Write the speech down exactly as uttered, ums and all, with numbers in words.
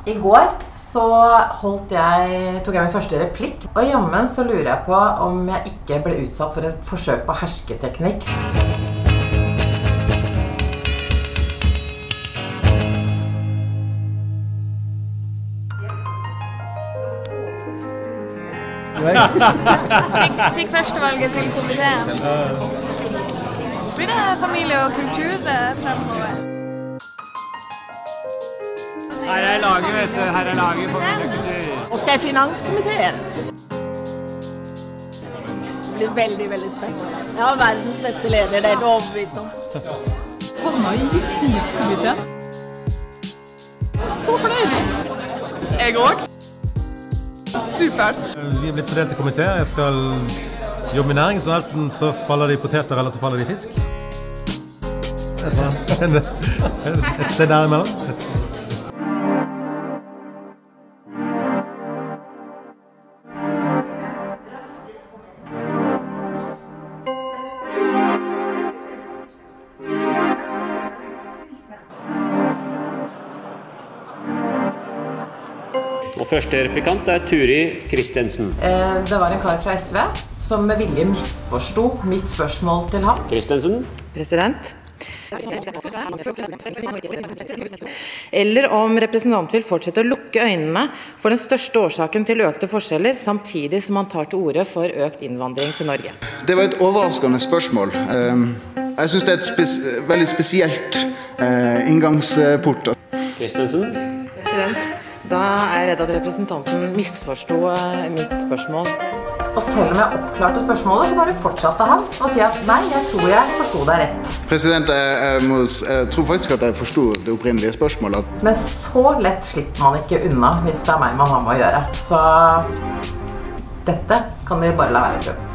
I går så holdt jeg, tok jeg min første replikk, og jammen så lurer jeg på om jeg ikke ble utsatt for et forsøk på hersketeknikk. Fikk, fikk førstevalget til komiteen. Blir det familie og kultur fremover? Her er laget, vet du. Her er laget familie og kultur. Og skal i finanskomiteen. Det blir veldig, veldig spennende. Jeg har verdens beste leder, det er det overbevist om. Havna i justiskomiteen. Så fornøyd. Jeg også. Supert. Vi er blitt fordelt i komité. Jeg skal jobbe med næring, så enten så faller de poteter, eller så faller de fisk. Et sted der imellom. Og første replikant er Turi Kristensen. Eh, det var en kar fra S V som med vilje misforstod mitt spørsmål til ham. Kristensen. President. Eller om representanten vil fortsette å lukke øynene for den største årsaken til økte forskjeller, samtidig som man tar til orde for økt innvandring til Norge. Det var et overraskende spørsmål. Jeg synes det er et spes veldig spesielt inngangsport. Kristensen. President, da er jeg redd at representanten misforstod mitt spørsmål. Og selv om jeg oppklarte spørsmålet, så bare fortsatte han og si at nei, jeg tror jeg forstod deg rett. President, jeg, jeg, må, jeg tror faktisk at jeg forstod det opprinnelige spørsmålet. Men så lett slipper man ikke unna hvis det er meg man har med å gjøre. Så dette kan vi bare la være å prøve.